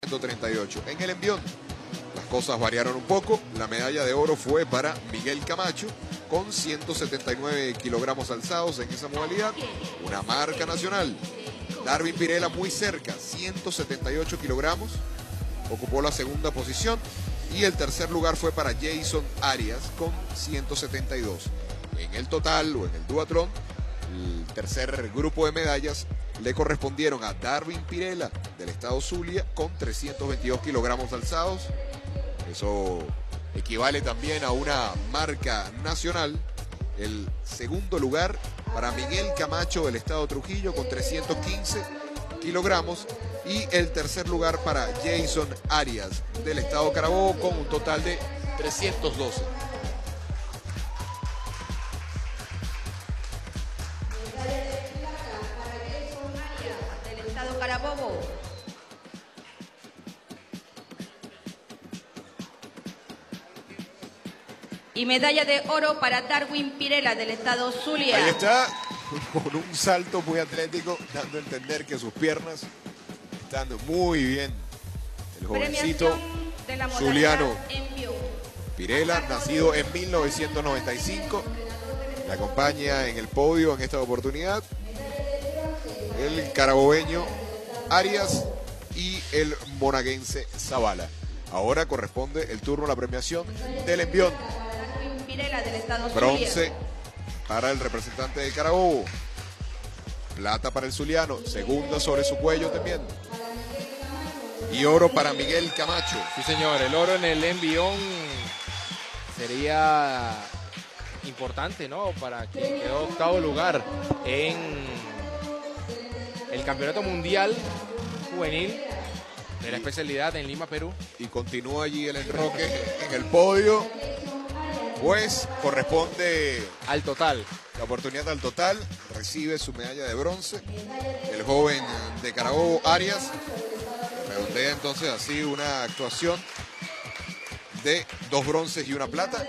138. En el envión, las cosas variaron un poco. La medalla de oro fue para Miguel Camacho, con 179 kilogramos alzados en esa modalidad, una marca nacional. Darwin Pirela muy cerca, 178 kilogramos, ocupó la segunda posición. Y el tercer lugar fue para Jason Arias con 172. En el total o en el duatlón, el tercer grupo de medallas le correspondieron a Darwin Pirela del estado Zulia con 322 kilogramos alzados. Eso equivale también a una marca nacional. El segundo lugar para Miguel Camacho del estado Trujillo con 315 kilogramos. Y el tercer lugar para Jason Arias del estado Carabobo con un total de 312. Del estado Carabobo. Y medalla de oro para Darwin Pirela del estado Zulia. Ahí está, con un salto muy atlético, dando a entender que sus piernas están muy bien. El jovencito zuliano Pirela, nacido en 1995, le acompaña en el podio en esta oportunidad el carabobeño Arias y el monaguense Zavala. Ahora corresponde el turno a la premiación del envión. Bronce para el representante de Carabobo, plata para el zuliano, segunda sobre su cuello también, y oro para Miguel Camacho. Sí, señor, el oro en el envión sería importante, ¿no? Para quien quedó octavo lugar en el Campeonato Mundial Juvenil de la especialidad en Lima, Perú. Y continúa allí el enroque en el podio, pues corresponde al total. La oportunidad al total, recibe su medalla de bronce el joven de Carabobo, Arias. Redondea entonces así una actuación de 2 bronces y 1 plata.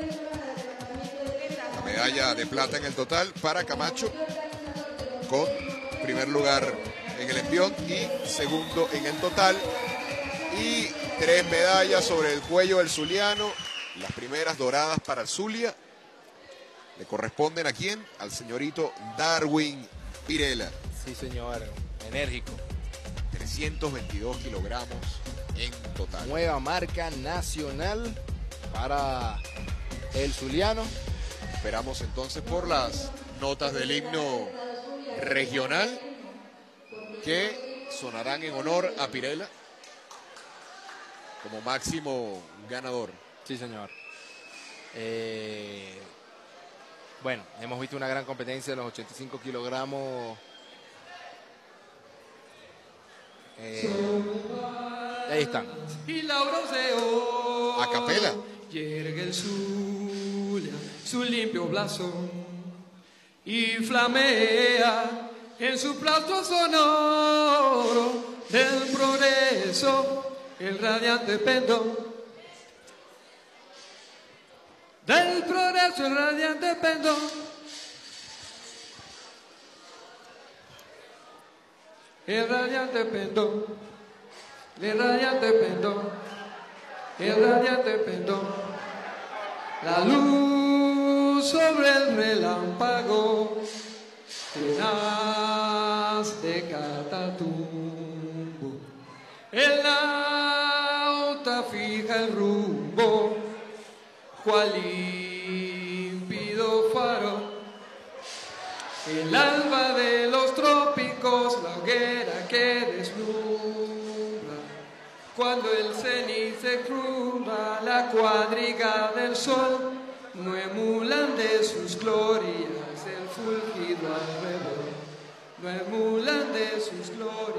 La medalla de plata en el total para Camacho, con primer lugar en el envión y segundo en el total. Y 3 medallas sobre el cuello del zuliano. Las primeras doradas para el Zulia. ¿Le corresponden a quién? Al señorito Darwin Pirela. Sí, señor. Enérgico. 322 kilogramos en total. Nueva marca nacional para el zuliano. Esperamos entonces por las notas del himno regional que sonarán en honor a Pirela como máximo ganador. Sí, señor. Bueno, hemos visto una gran competencia de los 85 kilogramos. Ahí están. A capela. Yergue el Zulia su limpio blasón y flamea en su plato sonoro del progreso el radiante pendón. Del progreso el radiante pendón. El radiante pendón. El radiante pendón. El radiante pendón. La luz sobre el relámpago tenaz de Catatumbo. El nauta fija el rumbo cual límpido faro. El alba de los trópicos, la hoguera que deslumbra. Cuando el cenit se cruza, la cuadriga del sol, no emulan de sus glorias el fulgido alrededor. No emulan de sus glorias